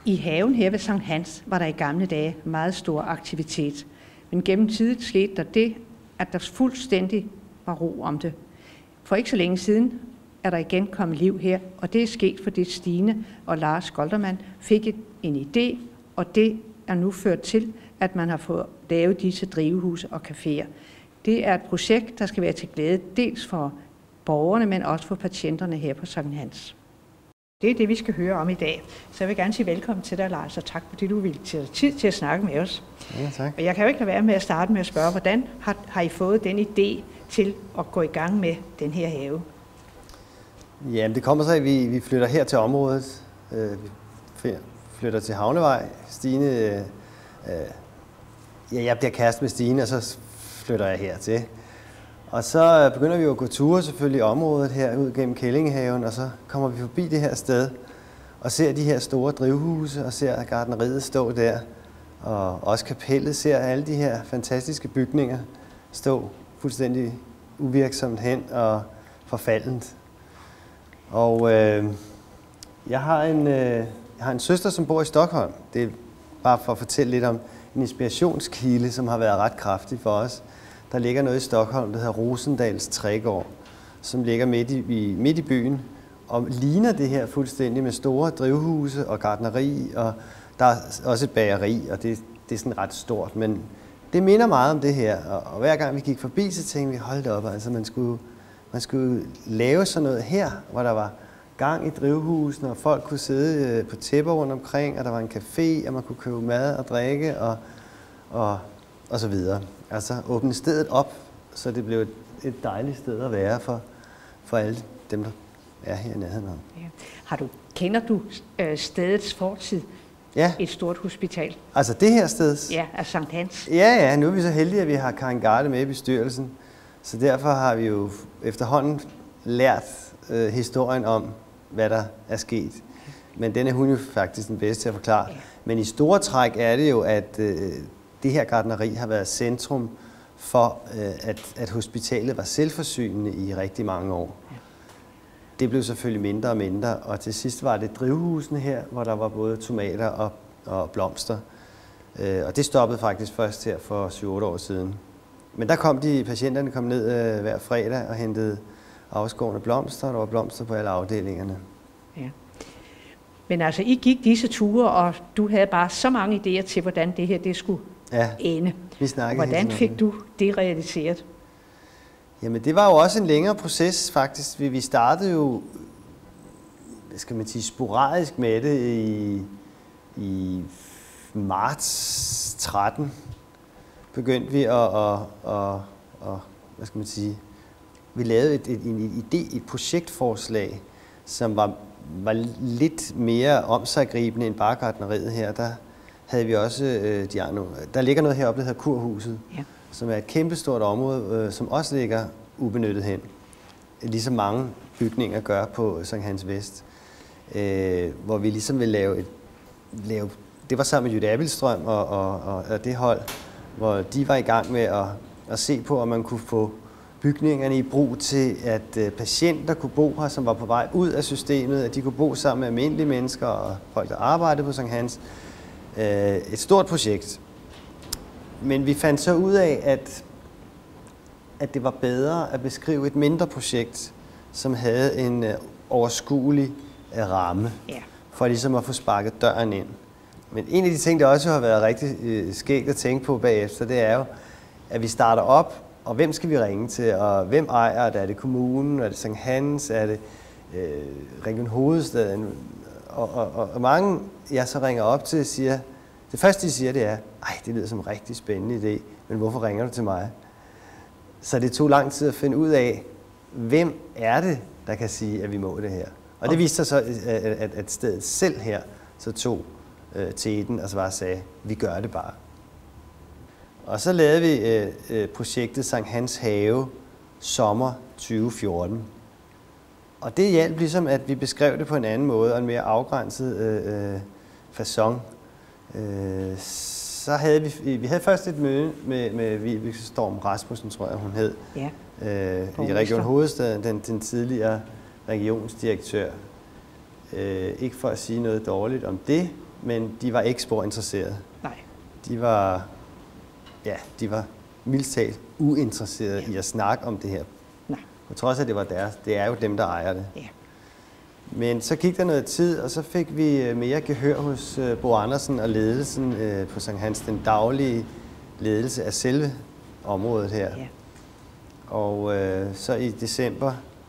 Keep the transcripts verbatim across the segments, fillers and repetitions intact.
I haven her ved Sankt Hans var der i gamle dage meget stor aktivitet. Men gennem tiden skete der det, at der fuldstændig var ro om det. For ikke så længe siden er der igen kommet liv her, og det er sket, fordi Stine og Lars Goldermann fik en idé, og det er nu ført til, at man har fået lavet disse drivhuse og caféer. Det er et projekt, der skal være til glæde dels for borgerne, men også for patienterne her på Sankt Hans. Det er det, vi skal høre om i dag. Så jeg vil gerne sige velkommen til dig, Lars, og tak fordi du vil tage tid til at snakke med os. Ja, tak. Og jeg kan jo ikke lade være med at starte med at spørge, hvordan har, har I fået den idé til at gå i gang med den her have? Jamen, det kommer så, at vi, vi flytter her til området. Øh, vi flytter til Havnevej. Stine, øh, ja, jeg bliver kæreste med Stine, og så flytter jeg hertil. Og så begynder vi jo at gå ture selvfølgelig i området her ud gennem Kællingehaven, og så kommer vi forbi det her sted og ser de her store drivhuse og ser gartneriet stå der. Og også kapellet ser alle de her fantastiske bygninger stå fuldstændig uvirksomt hen og forfaldent. Og øh, jeg, har en, øh, jeg har en søster, som bor i Stockholm. Det er bare for at fortælle lidt om en inspirationskilde, som har været ret kraftig for os. Der ligger noget i Stockholm, der hedder Rosendals Trægård, som ligger midt i, midt i byen og ligner det her fuldstændig med store drivhuse og gartneri, og der er også et bageri, og det, det er sådan ret stort, men det minder meget om det her, og, og hver gang vi gik forbi, så tænkte vi, hold da op, altså man skulle, man skulle lave sådan noget her, hvor der var gang i drivhusene, og folk kunne sidde på tæpper rundt omkring, og der var en café, og man kunne købe mad og drikke, og, og, og så videre. Altså åbne stedet op, så det blev et, et dejligt sted at være for, for alle dem, der er her i nærheden. Ja. Har du, kender du øh, stedets fortid? Ja. Et stort hospital? Altså det her sted? Ja, af Sankt Hans. Ja, ja, nu er vi så heldige, at vi har Karin Garde med i bestyrelsen. Så derfor har vi jo efterhånden lært øh, historien om, hvad der er sket. Men den er hun jo faktisk den bedste til at forklare. Ja. Men i store træk er det jo, at øh, det her gartneri har været centrum for, øh, at, at hospitalet var selvforsynende i rigtig mange år. Ja. Det blev selvfølgelig mindre og mindre, og til sidst var det drivhusene her, hvor der var både tomater og, og blomster. Øh, og det stoppede faktisk først her for syv otte år siden. Men der kom de, patienterne kom ned øh, hver fredag og hentede afskårne blomster, og der var blomster på alle afdelingerne. Ja. Men altså, I gik disse ture, og du havde bare så mange idéer til, hvordan det her det skulle ja, ende. Vi snakkede. Hvordan fik du det realiseret? Jamen, det var jo også en længere proces, faktisk. Vi startede jo, hvad skal man sige, sporadisk med det i, i marts tretten. Begyndte vi at, at, at, at, hvad skal man sige, vi lavede et, et, en idé, et projektforslag, som var, var lidt mere omsaggribende end bare gartneriet her. Der havde vi også, øh, de andre, der ligger noget heroppe, der hedder Kurhuset, ja, som er et kæmpestort område, øh, som også ligger ubenyttet hen. Ligesom mange bygninger gør på Sankt Hans Vest, øh, hvor vi ligesom vil lave et, lave, det var sammen med Jytte Abildstrøm og, og, og, og det hold, hvor de var i gang med at, at se på, om man kunne få bygningerne i brug til, at øh, patienter kunne bo her, som var på vej ud af systemet, at de kunne bo sammen med almindelige mennesker og folk, der arbejdede på Sankt Hans. Øh, et stort projekt. Men vi fandt så ud af, at, at det var bedre at beskrive et mindre projekt, som havde en øh, overskuelig øh, ramme, yeah, for ligesom at få sparket døren ind. Men en af de ting, der også har været rigtig øh, skægt at tænke på bagefter, det er jo, at vi starter op, og hvem skal vi ringe til, og hvem ejer det? Er det kommunen, er det Sankt Hans, er det øh, Region Hovedstaden? Og, og, og mange, jeg så ringer op til, siger, det første de siger, det er, ej, det lyder som en rigtig spændende idé, men hvorfor ringer du til mig? Så det tog lang tid at finde ud af, hvem er det, der kan sige, at vi må det her? Og det viste sig så, at, at stedet selv her så tog øh, teten og så bare sagde, vi gør det bare. Og så lavede vi øh, øh, projektet Sankt Hans Have sommer tyve fjorten. Og det hjalp ligesom, at vi beskrev det på en anden måde og en mere afgrænset øh, øh, facon. Øh, så havde vi, vi havde først et møde med, med Vibeke Storm Rasmussen, tror jeg hun hed, ja, øh, i Region Hovedstaden, den, den tidligere regionsdirektør. Øh, ikke for at sige noget dårligt om det, men de var ikke spor interesserede. Nej. De var, ja, de var mildt talt uinteresserede ja. i at snakke om det her. Nej. På trods af, at det var deres. Det er jo dem, der ejer det. Ja. Men så gik der noget tid, og så fik vi mere gehør hos Bo Andersen og ledelsen på Sankt Hans, den daglige ledelse af selve området her. Ja. Og øh, så i december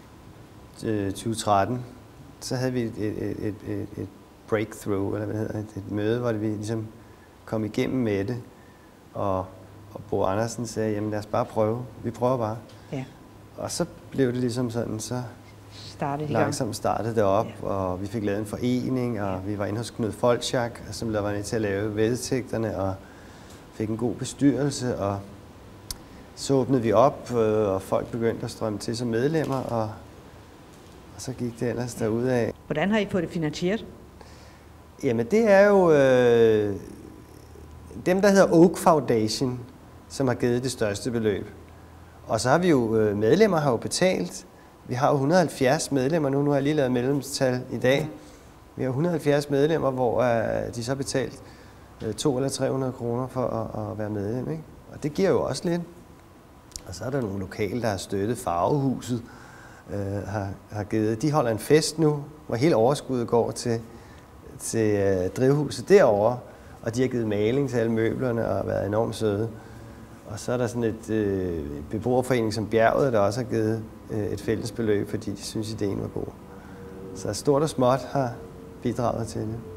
tyve tretten, så havde vi et, et, et, et, et breakthrough, eller hvad det hedder, et, et møde, hvor vi ligesom kom igennem med det. Og, og Bo Andersen sagde, jamen lad os bare prøve. Vi prøver bare. Ja. Og så blev det ligesom sådan, så startede langsomt startede det op, ja. Og vi fik lavet en forening, og vi var inde hos Knud Folchak, som der var nødt til at lave vedtægterne, og fik en god bestyrelse, og så åbnede vi op, og folk begyndte at strømme til som medlemmer, og, og så gik det ellers derudad. Hvordan har I fået det finansieret? Jamen det er jo øh, dem, der hedder Oak Foundation, som har givet det største beløb. Og så har vi jo, øh, medlemmer har jo betalt. Vi har jo et hundrede og halvfjerds medlemmer nu, nu har jeg lige lavet medlemstal i dag. Vi har et hundrede og halvfjerds medlemmer, hvor øh, de så har betalt øh, to eller tre hundrede kroner for at, at være medlem, ikke? Og det giver jo også lidt. Og så er der nogle lokale, der har støttet Farvehuset, øh, har, har givet. De holder en fest nu, hvor hele overskuddet går til, til øh, drivhuset derovre, og de har givet maling til alle møblerne og været enormt søde. Og så er der sådan et øh, beboerforening som Bjerget, der også har givet øh, et fælles beløb, fordi de synes, ideen var god. Så stort og småt har bidraget til det.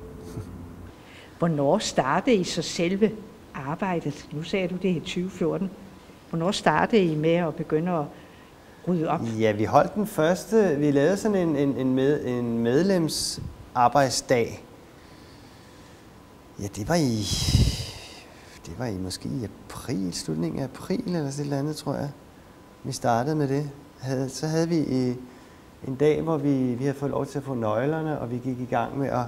Hvornår startede I så selve arbejdet? Nu sagde du det i tyve fjorten. Hvornår startede I med at begynde at rydde op? Ja, vi holdt den første. Vi lavede sådan en, en, en, med, en medlemsarbejdsdag. Ja, det var i... Det var i måske i april, slutningen af april eller sådan et eller andet, tror jeg. Vi startede med det. Havde, så havde vi i, en dag, hvor vi, vi havde fået lov til at få nøglerne, og vi gik i gang med at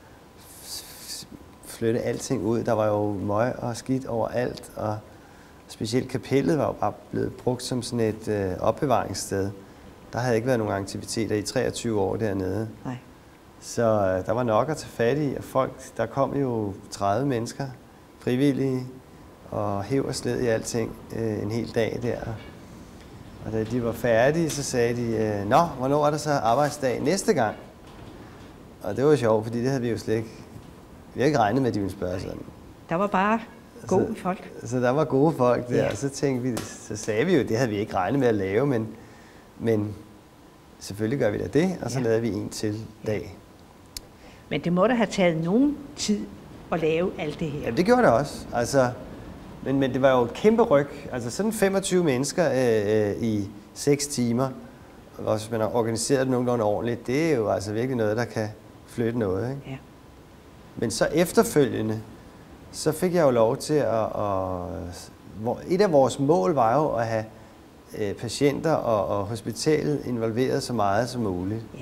flytte alting ud. Der var jo møg og skidt overalt, og specielt kapellet var jo bare blevet brugt som sådan et øh, opbevaringssted. Der havde ikke været nogen aktiviteter i treogtyve år dernede. Nej. Så øh, der var nok at tage fat i, og folk, der kom jo tredive mennesker, frivillige, og hæv og sled i alting øh, en hel dag der. Og da de var færdige, så sagde de, øh, nå, hvornår er der så arbejdsdag næste gang? Og det var jo sjovt, fordi det havde vi jo slet ikke, vi havde ikke regnet med, at de ville spørge sådan. Der var bare gode så, folk. Så der var gode folk der, ja. Og så tænkte vi, så sagde vi jo, det havde vi ikke regnet med at lave, men, men selvfølgelig gør vi da det, og så ja. lavede vi en til dag. Men det må da have taget nogen tid at lave alt det her. Ja, det gjorde det også. Altså, men, men det var jo et kæmpe ryg. Altså sådan femogtyve mennesker øh, øh, i seks timer, og hvis man har organiseret det nogenlunde ordentligt, det er jo altså virkelig noget, der kan flytte noget. Ikke? Ja. Men så efterfølgende, så fik jeg jo lov til at... at hvor, et af vores mål var jo at have øh, patienter og, og hospitalet involveret så meget som muligt. Ja.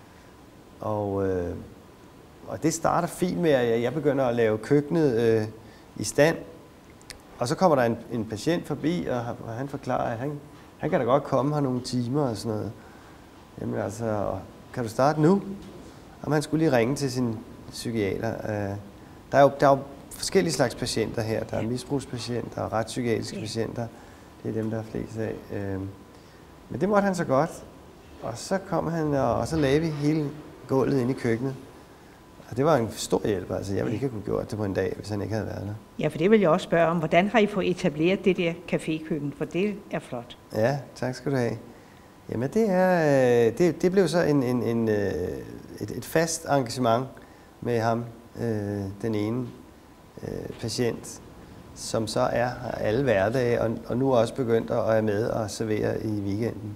Og... Øh, Og det starter fint med, at jeg begynder at lave køkkenet øh, i stand. Og så kommer der en, en patient forbi, og han forklarer, at han, han kan da godt komme her nogle timer og sådan noget. Jamen altså, kan du starte nu? Og han skulle lige ringe til sin psykiater. Der er jo, der er jo forskellige slags patienter her. Der er misbrugspatienter og retspsykiatriske ja. patienter. Det er dem, der er flest af. Men det måtte han så godt. Og så kom han, og så lagde vi hele gulvet ind i køkkenet. Og det var en stor hjælp. Altså, jeg ville ikke have kunne gjort det på en dag, hvis han ikke havde været der. Ja, for det vil jeg også spørge om. Hvordan har I fået etableret det der cafékøkken? For det er flot. Ja, tak skal du have. Jamen, det, er, det, det blev så en, en, en, et, et fast engagement med ham, øh, den ene øh, patient, som så er her alle hverdage, og, og nu er også begyndt at være med og servere i weekenden.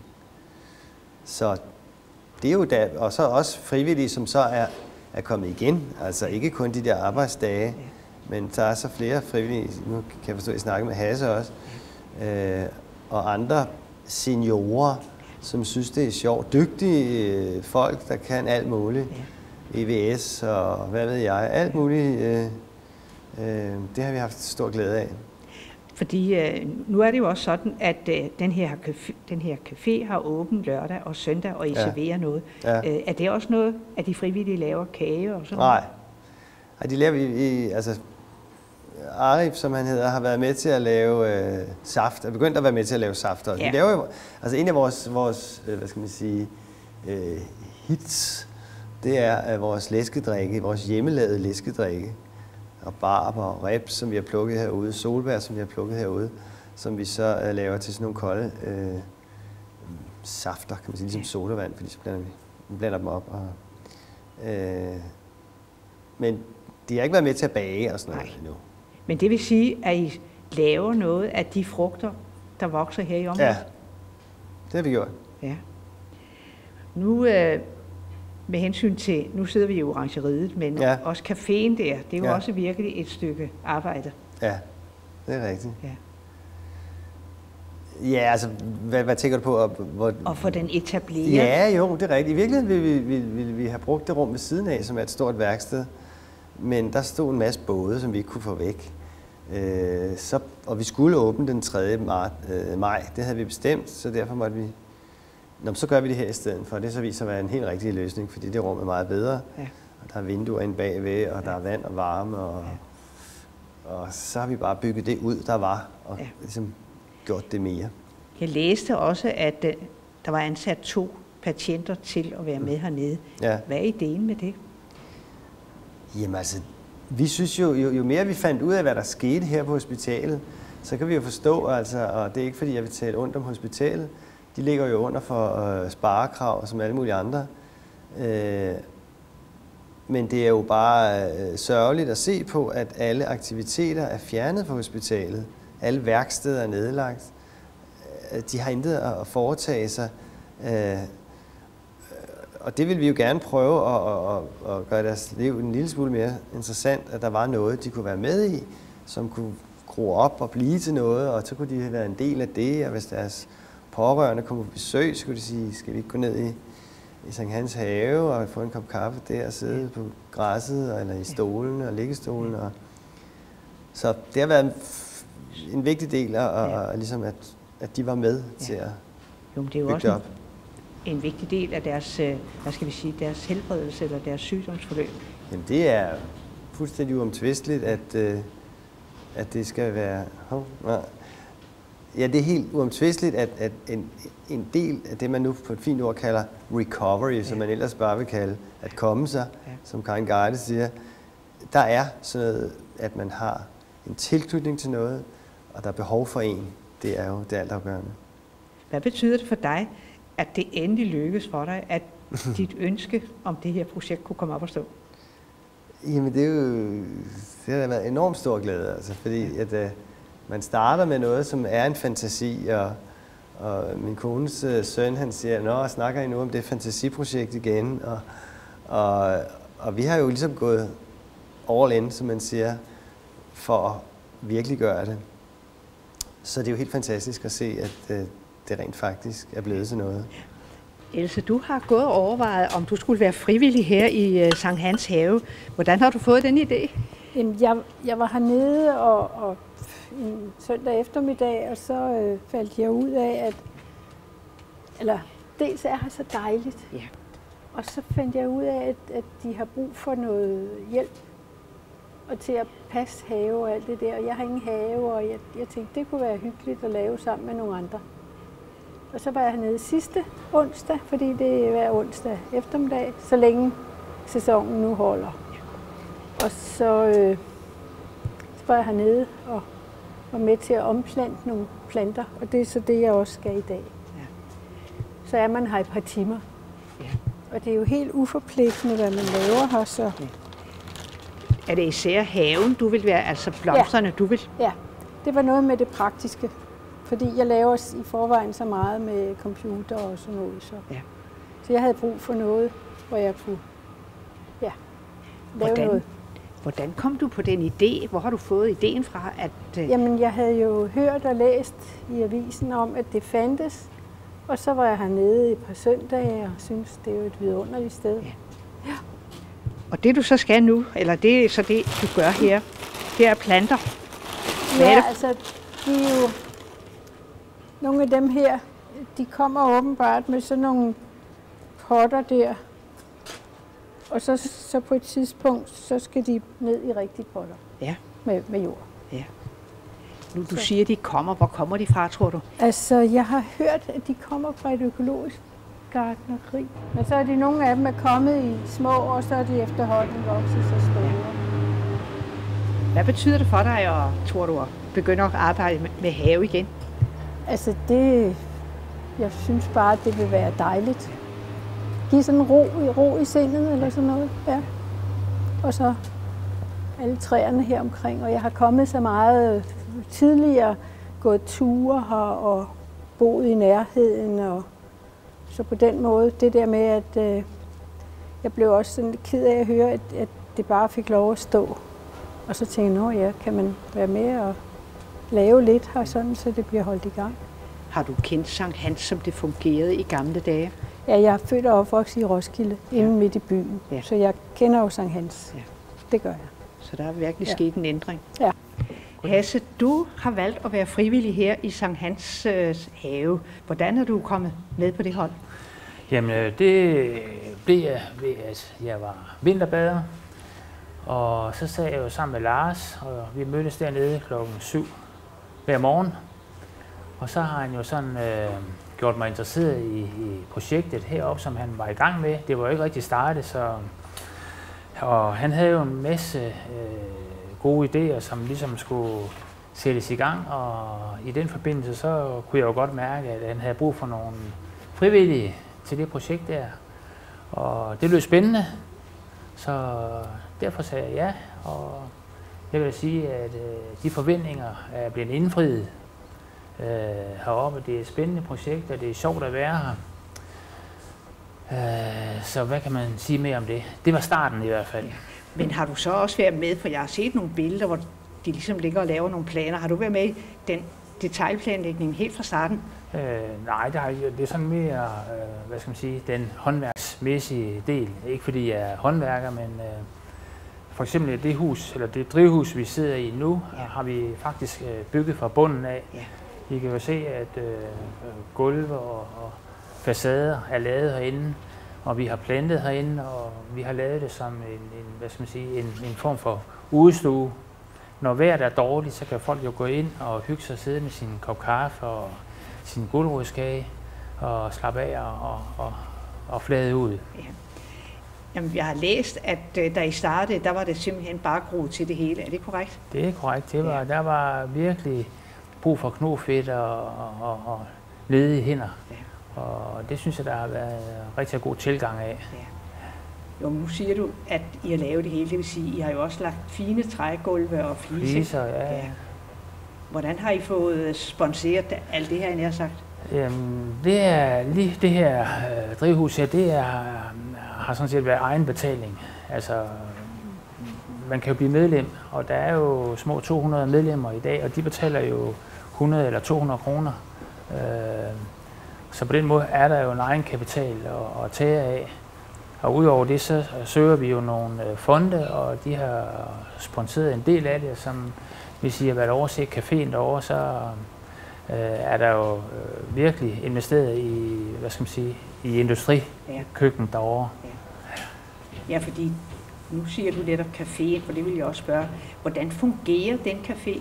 Så det er jo da, og så også frivillige, som så er er kommet igen. Altså ikke kun de der arbejdsdage, ja. Men der er så flere frivillige, nu kan jeg forstå, at jeg snakker med Hasse også, øh, og andre seniorer, som synes, det er sjovt. Dygtige øh, folk, der kan alt muligt. Ja. E V S og hvad ved jeg, alt muligt. Øh, øh, det har vi haft stor glæde af. Fordi øh, nu er det jo også sådan, at øh, den, her café, den her café har åbent lørdag og søndag, og I ja. serverer noget. Ja. Øh, er det også noget, at de frivillige laver kage og sådan Nej. Og de laver vi, i, altså Arif, som han hedder, har været med til at lave øh, saft, er begyndt at være med til at lave saft også. Ja. Vi laver jo, altså en af vores, vores øh, hvad skal man sige, øh, hits, det er øh, vores læskedrikke, vores hjemmelavede læskedrikke. Og barber og reps, som vi har plukket herude, solbær, som vi har plukket herude, som vi så øh, laver til sådan nogle kolde øh, safter, kan man sige, ligesom sodavand, fordi så blander vi, vi blander dem op. Og, øh, men de har ikke været med til at bage og sådan noget endnu. Men det vil sige, at I laver noget af de frugter, der vokser her i området? Ja, det har vi gjort. Ja. Nu øh, med hensyn til, nu sidder vi i Orangeriet, men ja. også caféen der, det er jo ja. også virkelig et stykke arbejde. Ja, det er rigtigt. Ja. Ja, altså, hvad, hvad tænker du på? Hvor, og for den etableret? Ja, jo, det er rigtigt. I virkeligheden ville vi, vi, vi, vi have brugt det rum ved siden af, som er et stort værksted. Men der stod en masse både, som vi ikke kunne få væk. Øh, så, og vi skulle åbne den tredje maj. Det havde vi bestemt, så derfor måtte vi... Nå, så gør vi det her i stedet for. Det så viser at være en helt rigtig løsning, fordi det rum er meget bedre. Ja. Og der er vinduer inde bagved, og ja. der er vand og varme. Og, ja. og så har vi bare bygget det ud, der var, og ja. ligesom gjort det mere. Jeg læste også, at der var ansat to patienter til at være med hernede. Ja. Hvad er ideen med det? Jamen altså, vi synes jo, jo, jo mere vi fandt ud af, hvad der skete her på hospitalet, så kan vi jo forstå, altså, og det er ikke fordi, jeg vil tale ondt om hospitalet, de ligger jo under for øh, sparekrav, som alle mulige andre. Øh, men det er jo bare øh, sørgeligt at se på, at alle aktiviteter er fjernet fra hospitalet. Alle værksteder er nedlagt. Øh, de har intet at foretage sig. Øh, og det vil vi jo gerne prøve at, at, at gøre deres liv en lille smule mere interessant, at der var noget, de kunne være med i, som kunne gro op og blive til noget, og så kunne de være en del af det, og hvis deres pårørende kom på besøg, så kunne de sige, skal vi ikke gå ned i, i Sankt Hans have og få en kop kaffe der og sidde på græsset, eller i stolen og liggestolen. Og så det har været en, en vigtig del af, og, og ligesom at, at de var med ja. til at jo, det er jo bygge også det op. En, en vigtig del af deres, hvad skal vi sige, deres helbredelse eller deres sygdomsforløb. Jamen det er fuldstændig uomtvisteligt, at, at det skal være... Oh, nej. Ja, det er helt uomtvisteligt, at, at en, en del af det, man nu på et fint ord kalder recovery, ja. som man ellers bare vil kalde at komme sig, ja. som Karin Garde siger, der er sådan noget, at man har en tilknytning til noget, og der er behov for en. Det er jo det altafgørende. Hvad betyder det for dig, at det endelig lykkes for dig, at dit ønske om det her projekt kunne komme op og stå? Jamen, det er jo det har været enormt stor glæde, altså, fordi at, uh, man starter med noget, som er en fantasi, og, og min kones uh, søn, han siger, nå, snakker I nu om det fantasiprojekt igen? Og, og, og vi har jo ligesom gået all in, som man siger, for at virkelig gøre det. Så det er jo helt fantastisk at se, at uh, det rent faktisk er blevet til noget. Else, du har gået og overvejet, om du skulle være frivillig her i uh, Sankt Hans have. Hvordan har du fået den idé? Jamen, jeg, jeg var hernede og, og en søndag eftermiddag, og så øh, faldt jeg ud af, at eller, dels er her så dejligt, ja. og så fandt jeg ud af, at, at de har brug for noget hjælp og til at passe have og alt det der. Og jeg har ingen have, og jeg, jeg tænkte, det kunne være hyggeligt at lave sammen med nogle andre. Og så var jeg hernede sidste onsdag, fordi det er hver onsdag eftermiddag, så længe sæsonen nu holder. Og så, øh, så var jeg hernede og var med til at omplante nogle planter, og det er så det, jeg også skal i dag. Ja. Så er man her et par timer. Ja. Og det er jo helt uforpligtende, hvad man laver her. Så. Ja. Er det især haven, du vil være, altså blomsterne, ja. du vil? Ja, det var noget med det praktiske. Fordi jeg laver i forvejen så meget med computer og sådan noget. Så, ja. så jeg havde brug for noget, hvor jeg kunne ja, lave hvordan, noget. Hvordan kom du på den idé? Hvor har du fået ideen fra? At, uh... Jamen, jeg havde jo hørt og læst i avisen om, at det fandtes. Og så var jeg hernede et par søndage og syntes, det er jo et vidunderligt sted. Ja. Ja. Og det du så skal nu, eller det er så det, du gør her, det er planter. Hvad ja, er det? altså, de er jo... Nogle af dem her, de kommer åbenbart med sådan nogle potter der. og så, så på et tidspunkt, så skal de ned i rigtige potter. Ja. Med, med jord. Ja. Nu du siger, at de kommer. Hvor kommer de fra, tror du? Altså, jeg har hørt, at de kommer fra et økologisk gartneri. Men så er de nogle af dem er kommet i små, og så er de efterhånden vokset så store. Ja. Hvad betyder det for dig, og, tror du, at begynde at arbejde med, med have igen? Altså, det... Jeg synes bare, at det vil være dejligt. Give sådan ro, ro i sindet eller sådan noget. Ja. Og så alle træerne her omkring. Og jeg har kommet så meget tidligere, gået ture her og boet i nærheden. Og så på den måde, det der med, at øh, jeg blev også sådan lidt ked af at høre, at, at det bare fik lov at stå. Og så tænkte jeg, nå ja, kan man være med og lave lidt her, sådan, så det bliver holdt i gang. Har du kendt Sankt Hans, som det fungerede i gamle dage? Ja, jeg er født og opvokset i Roskilde, ja. Inde midt i byen. Ja. Så jeg kender jo Sankt Hans. Ja. Det gør jeg. Så der er virkelig ja. sket en ændring. Ja. Hasse, du har valgt at være frivillig her i Sankt Hans øh, have. Hvordan er du kommet med på det hold? Jamen, det blev jeg ved, at jeg var vinterbader. Og så sad jeg jo sammen med Lars, og vi mødtes dernede klokken syv hver morgen. Og så har han jo sådan øh, gjort mig interesseret i, i projektet heroppe, som han var i gang med. Det var jo ikke rigtig startet, så... Og han havde jo en masse øh, gode idéer, som ligesom skulle sættes i gang. Og i den forbindelse, så kunne jeg jo godt mærke, at han havde brug for nogle frivillige til det projekt der. Og det lød spændende, så derfor sagde jeg ja. Og jeg vil sige, at øh, de forventninger er blevet indfriet øh, heroppe. Det er et spændende projekt, og det er sjovt at være her. Øh, så hvad kan man sige mere om det? Det var starten i hvert fald. Men har du så også været med, for jeg har set nogle billeder, hvor de ligesom ligger og laver nogle planer. Har du været med i den detaljplanlægning helt fra starten? Øh, nej, det, har, det er sådan mere, øh, hvad skal man sige, den håndværksmæssige del. Ikke fordi jeg er håndværker, men øh, for eksempel det hus, eller det drivhus, vi sidder i nu, ja. har vi faktisk øh, bygget fra bunden af. Ja. I kan jo se, at øh, gulve og, og facader er lavet herinde, og vi har plantet herinde, og vi har lavet det som en, en, hvad skal man sige, en, en form for udestue. Når vejret er dårligt, så kan folk jo gå ind og hygge sig og sidde med sin kop kaffe og sin gulerodskage og slappe af og, og, og flade ud. Ja. Jamen, jeg har læst, at da I startede, der var det simpelthen bare groet til det hele. Er det korrekt? Det er korrekt. Det var, ja. Der var virkelig brug for knofedt og, og, og ledige hænder. Ja. Og det synes jeg, der har været rigtig god tilgang af. Ja. Jo, nu siger du, at I har lavet det hele. Det vil sige, at I har jo også lagt fine trægulve og fliser. Fliser, ja. ja. Hvordan har I fået sponseret alt det her, jeg har sagt? Jamen, det er lige det her øh, drivhus her, det er, har sådan set været egen betaling. Altså, man kan jo blive medlem, og der er jo små to hundrede medlemmer i dag, og de betaler jo hundrede eller to hundrede kroner. Øh, så på den måde er der jo en egen kapital at, at tage af. Og udover det, så søger vi jo nogle øh, fonde, og de har sponsoreret en del af det, som hvis I har været over at se caféen derovre, så øh, er der jo øh, virkelig investeret i, hvad skal man sige, i industrikøkken ja. derovre. Ja. ja, fordi nu siger du netop caféen, for det vil jeg også spørge. Hvordan fungerer den café?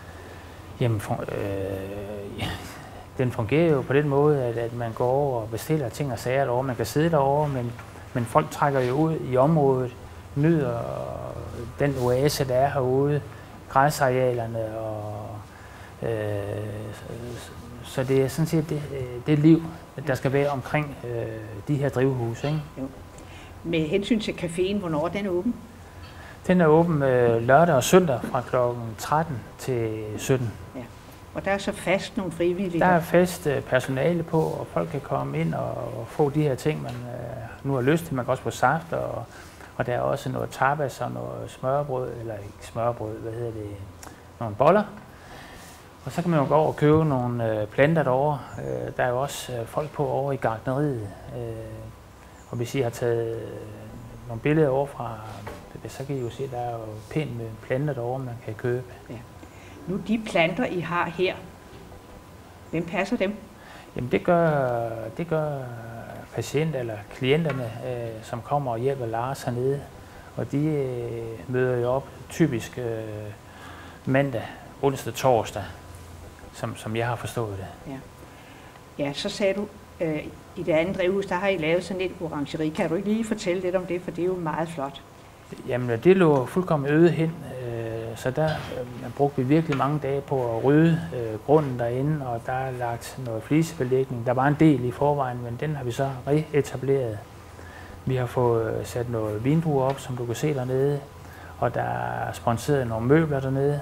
Jamen, for, øh, ja, den fungerer jo på den måde, at, at man går over og bestiller ting og sager derovre. Man kan sidde derovre, men, men folk trækker jo ud i området, nyder den oase, der er herude, græsarealerne, og øh, så det er sådan set det, det liv, der skal være omkring øh, de her drivhuse. Ikke? Jo. Med hensyn til caféen, hvornår den er åben? Den er åben øh, lørdag og søndag fra klokken tretten til sytten. Ja. Og der er så fast nogle frivillige? Der er fast øh, personale på, og folk kan komme ind og, og få de her ting, man øh, nu har lyst til. Man kan også få saft, og, og der er også noget tapas og noget smørbrød, eller ikke smørbrød, hvad hedder det, nogle boller. Og så kan man jo gå over og købe nogle øh, planter derovre. Øh, der er jo også øh, folk på over i gartneriet. Øh, og hvis I har taget øh, nogle billeder over fra, så kan I jo se, at der er jo pænt med planter derovre, man kan købe. Ja. Nu de planter, I har her, hvem passer dem? Jamen det gør, det gør patienter eller klienterne, øh, som kommer og hjælper Lars hernede. Og de øh, møder jo op typisk øh, mandag, onsdag, torsdag, som, som jeg har forstået det. Ja, ja så sagde du, øh, i det andet drivhus, der har I lavet sådan et orangeri. Kan du ikke lige fortælle lidt om det, for det er jo meget flot. Jamen, det lå fuldkommen øde hen, øh, så der øh, brugte vi virkelig mange dage på at rydde øh, grunden derinde, og der er lagt noget flisebelægning. Der var en del i forvejen, men den har vi så reetableret. Vi har fået sat noget vindruer op, som du kan se dernede, og der er sponsoreret nogle møbler dernede.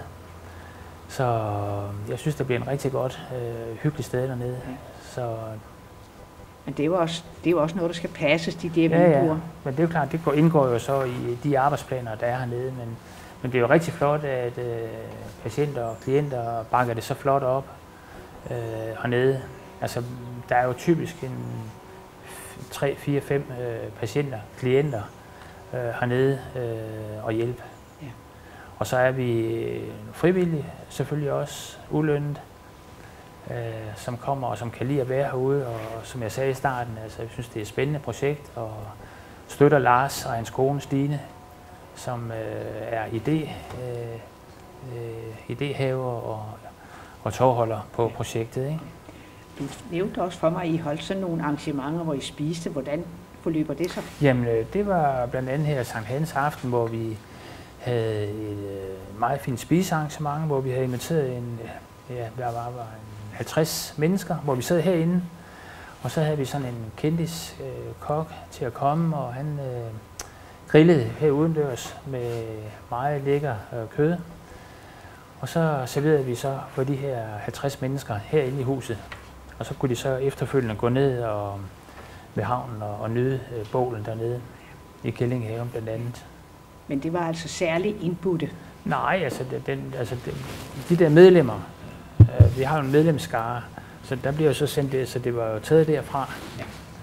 Så jeg synes, det bliver en rigtig godt, øh, hyggeligt sted dernede. Ja. Så men det er, jo også, det er jo også noget, der skal passes, de der ja, vinduer. Ja, men det er jo klart, det indgår jo så i de arbejdsplaner, der er hernede. Men, men det er jo rigtig flot, at øh, patienter og klienter bakker det så flot op øh, hernede. Altså, der er jo typisk en tre, fire, fem øh, patienter, klienter øh, hernede øh, og hjælpe. Ja. Og så er vi frivillige, selvfølgelig også ulønnet, øh, som kommer og som kan lide at være herude. Og som jeg sagde i starten, altså, jeg synes, det er et spændende projekt, og støtter Lars og hans kone Stine, som øh, er idé, øh, øh, idéhaver og, og tovholder på projektet. Ikke? Du nævnte også for mig, at I holdt sådan nogle arrangementer, hvor I spiste. Hvordan forløber det så? Jamen, det var blandt andet her Sankt Hans aften, hvor vi havde et meget fint spisearrangement, hvor vi havde inviteret en, ja, der var, var en halvtreds mennesker, hvor vi sad herinde. Og så havde vi sådan en kendis øh, kok til at komme, og han øh, grillede her udendørs med meget lækker øh, kød. Og så serverede vi så for de her halvtreds mennesker herinde i huset. Og så kunne de så efterfølgende gå ned og ved havnen og, og nyde øh, bålen dernede i Kællinghaven blandt andet. Men det var altså særligt indbudte? Nej, altså, den, altså den, de der medlemmer, øh, vi har jo en medlemsskare, så der bliver jo så sendt det, så det var jo taget derfra. Ja.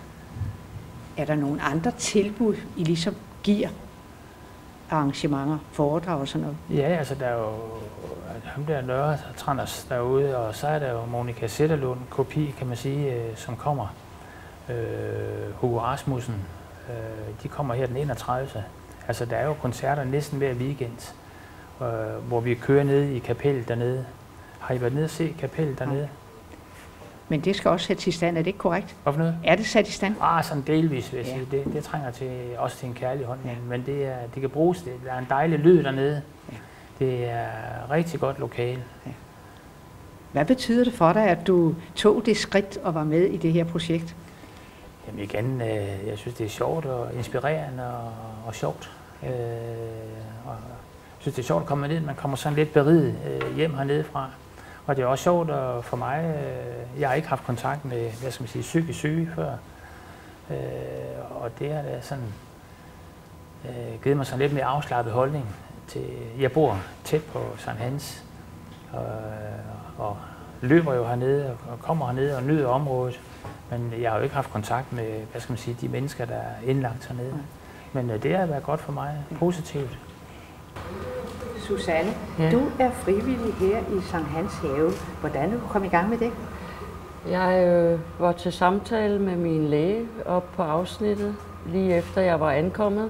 Er der nogle andre tilbud, I ligesom giver arrangementer, foredrag og sådan noget? Ja, altså der er jo ham der Nørre Tranders derude, og så er der jo Monika Sætterlund, kopi kan man sige, øh, som kommer. Øh, Hugo Rasmussen, øh, de kommer her den enogtredivte Altså der er jo koncerter næsten hver weekend, øh, hvor vi kører ned i kapellet dernede. Har I været nede og se kapellet dernede? Ja. Men det skal også sættes i stand, er det ikke korrekt? Hvorfor noget? Er det sat i stand? Ah, sådan delvis vil jeg ja. sige. Det, det trænger til, også til en kærlig hånd, ja. men det, er, det kan bruges. Det, der er en dejlig lyd dernede. Ja. Det er rigtig godt lokale. Ja. Hvad betyder det for dig, at du tog det skridt og var med i det her projekt? Jamen igen, øh, jeg synes det er sjovt og inspirerende og, og sjovt. Øh, og jeg synes det er sjovt at komme ned. Man kommer sådan lidt beriget øh, hjem hernede fra. Og det er også sjovt og for mig. Øh, jeg har ikke haft kontakt med, hvad skal man sige, psykisk syge før. Øh, og det har sådan øh, givet mig sådan lidt mere afslappet holdning til. Jeg bor tæt på Sankt Hans og, og løber jo hernede og kommer hernede og nyder området. Men jeg har jo ikke haft kontakt med, hvad skal man sige, de mennesker, der er indlagt hernede. Men øh, det har været godt for mig, positivt. Susanne, ja. Du er frivillig her i Sankt Hans Have. Hvordan er du kommet i gang med det? Jeg øh, var til samtale med min læge op på afsnittet, lige efter jeg var ankommet.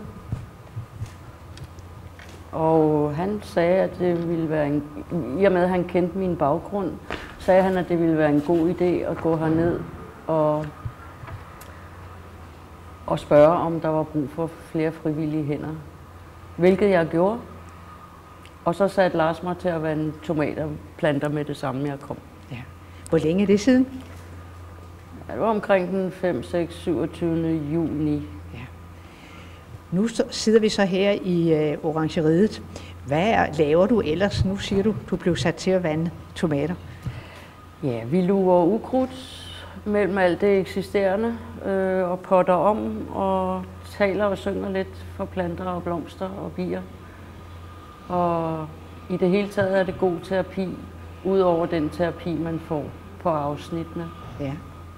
Og han sagde, at det ville være en, i og med at han kendte min baggrund, sagde han, at det ville være en god idé at gå herned og, og spørge, om der var brug for flere frivillige hænder. Hvilket jeg gjorde. Og så satte Lars mig til at vande tomaterplanter med det samme, jeg kom. Ja. Hvor længe er det siden? Ja, det var omkring den femte, sjette, syvogtyvende juni. Ja. Nu sidder vi så her i øh, orangeriet. Hvad er, laver du ellers? Nu siger du, du blev sat til at vande tomater. Ja, vi lurer ukrudt mellem alt det eksisterende øh, og potter om og taler og synger lidt for planter og blomster og bier. Og i det hele taget er det god terapi, ud over den terapi, man får på afsnittene. Ja.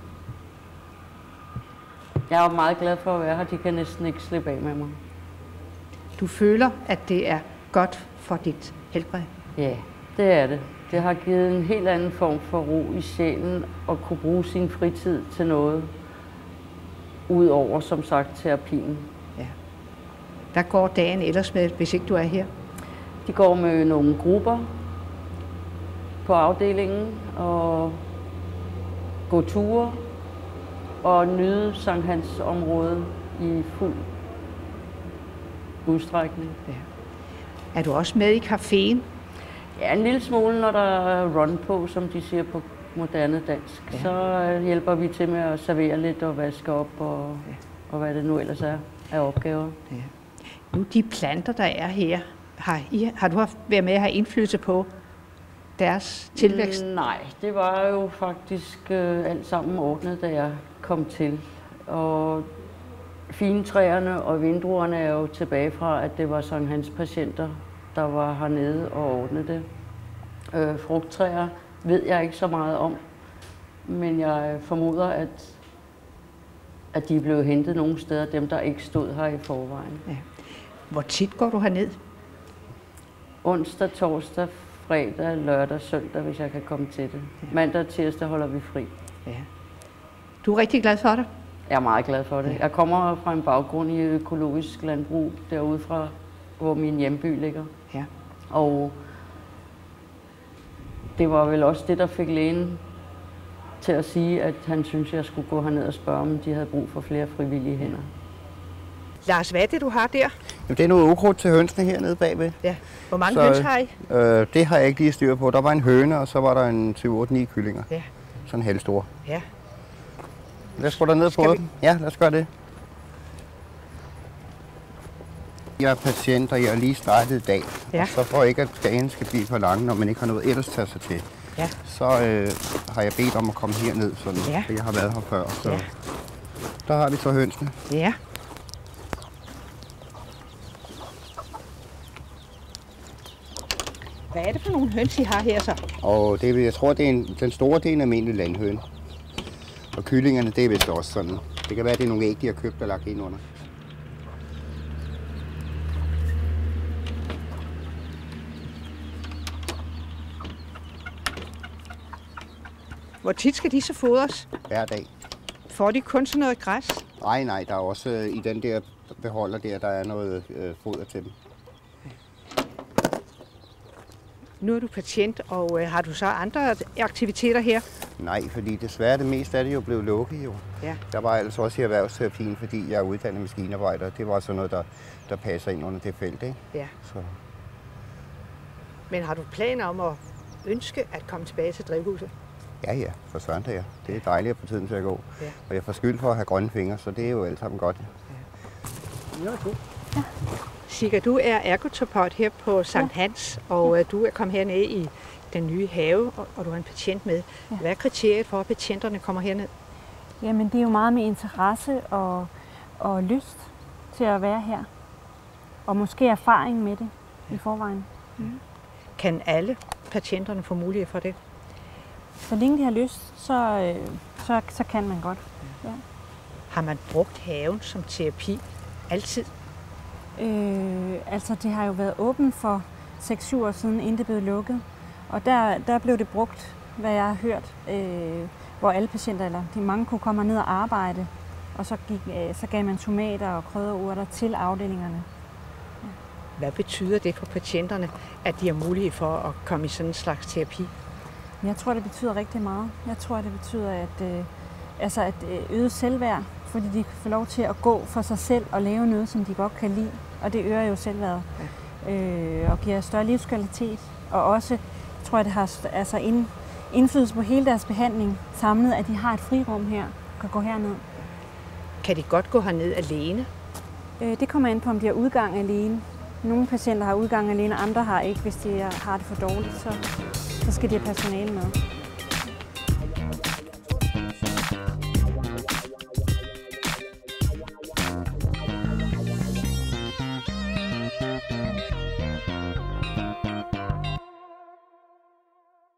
Jeg er meget glad for at være her. De kan næsten ikke slippe af med mig. Du føler, at det er godt for dit helbred? Ja, det er det. Det har givet en helt anden form for ro i sjælen og kunne bruge sin fritid til noget. ud over, som sagt, terapien. Ja. Hvad går dagen ellers med, hvis ikke du er her? De går med nogle grupper på afdelingen og gå ture og nyde Sankt Hans område i fuld udstrækning. Ja. Er du også med i caféen? Ja, en lille smule, når der er run på, som de siger på moderne dansk. Ja. Så hjælper vi til med at servere lidt og vaske op og, ja. og hvad det nu ellers er af opgaver. Ja. Nu de planter, der er her, har, I, har du haft været med at have indflydelse på deres tilvækst? Nej, det var jo faktisk øh, alt sammen ordnet, da jeg kom til. Og fintræerne og vinduerne er jo tilbage fra, at det var Sankt Hans patienter, der var hernede og ordnede det. Øh, frugttræer ved jeg ikke så meget om, men jeg formoder, at, at de blev hentet nogle steder, dem der ikke stod her i forvejen. Ja. Hvor tit går du herned? Onsdag, torsdag, fredag, lørdag, søndag, hvis jeg kan komme til det. Ja. Mandag og tirsdag holder vi fri. Ja. Du er rigtig glad for det? Jeg er meget glad for det. Ja. Jeg kommer fra en baggrund i økologisk landbrug derude fra, hvor min hjemby ligger. Ja. Og det var vel også det, der fik lægen til at sige, at han synes, at jeg skulle gå herned og spørge, om de havde brug for flere frivillige hænder. Lars, hvad er det, du har der? Jamen, det er noget ukrudt til hønsene hernede bagved. Ja. Hvor mange høns har I? Øh, det har jeg ikke lige styr på. Der var en høne, og så var der en syv otte ni kyllinger. Ja. Sådan halvstore. Ja. Lad os gå derned på vi... dem. Ja, lad os gøre det. Jeg er patient, og jeg er lige startet i dag. Ja. Og så for ikke, at dagen skal blive for lang, når man ikke har noget ellers at tage sig til, ja. så øh, har jeg bedt om at komme herned, sådan, ja. for jeg har været her før. Så ja. Der har vi så hønsene. Ja. Hvad er det for nogle høns, I har her så? Og det, jeg tror, det er en, den store del af almindelig landhøn. Og kyllingerne, det er vist også sådan. Det kan være, at det er nogle æg, de har købt og lagt ind under. Hvor tit skal de så fodres? Hver dag. Får de kun sådan noget græs? Nej, nej, der er også øh, i den der beholder der, der er noget øh, foder til dem. Nu er du patient, og øh, har du så andre aktiviteter her? Nej, fordi desværre det meste af det jo blev lukket jo. Ja. Der var altså også i erhvervsterapien, fordi jeg er uddannet maskinarbejder. Det var sådan noget, der, der passer ind under det felt, ikke? Ja. Så. Men har du planer om at ønske at komme tilbage til drivhuset? Ja, ja, for søren det er. Det er dejligt at få tiden til at gå. Ja. Og jeg får skyld for at have grønne fingre, så det er jo alt sammen godt. Ja. Ja, cool. Ja. Sigga, du er ergoterapeut her på Sankt Hans, og ja. du er kommet herned i den nye have, og du har en patient med. Ja. Hvad er kriteriet for, at patienterne kommer herned? Jamen, det er jo meget med interesse og, og lyst til at være her. Og måske erfaring med det ja. i forvejen. Mm. Kan alle patienterne få mulighed for det? Så længe de har lyst, så, øh, så, så kan man godt. Ja. Har man brugt haven som terapi altid? Øh, altså, det har jo været åbent for seks syv år siden, inden det blev lukket. Og der, der blev det brugt, hvad jeg har hørt, øh, hvor alle patienter, eller de mange kunne komme ned og arbejde. Og så, gik, øh, så gav man tomater og krydderurter til afdelingerne. Ja. Hvad betyder det for patienterne, at de har mulighed for at komme i sådan en slags terapi? Jeg tror, det betyder rigtig meget. Jeg tror, det betyder, at, øh, altså at øget selvværd, fordi de kan få lov til at gå for sig selv og lave noget, som de godt kan lide. Og det øger jo selvværdet ja. øh, og giver større livskvalitet. Og også, tror jeg, det har altså ind, indflydelse på hele deres behandling samlet, at de har et frirum her og kan gå herned. Kan de godt gå herned alene? Øh, det kommer an på, om de har udgang alene. Nogle patienter har udgang alene, andre har ikke. Hvis de har det for dårligt, så, så skal de have personale med.